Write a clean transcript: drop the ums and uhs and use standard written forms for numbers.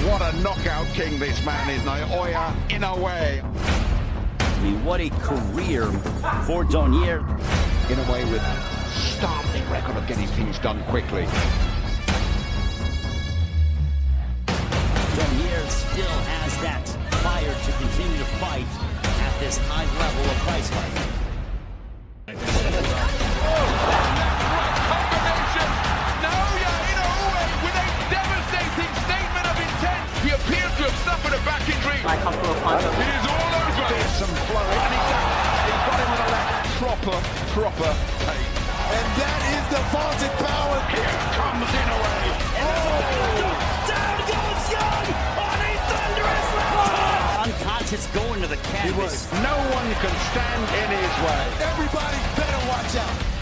What a knockout king this man is, Naoya Inoue. I mean, what a career for Donier. Inoue with startling record of getting things done quickly. Donier still has that fire to continue to fight at this high level of price fight. Combination! Naoya Inoue with a devastating statement of intent. He appears to have suffered a back injury. My couple of punches. It is all over. There's some flurry, and he's got him with a left. Proper take. And that is the vaunted power. Here comes Inoue. Down goes Young on a thunderous left. Unconscious going to the canvas. No one can stand in his way. Everybody better watch out.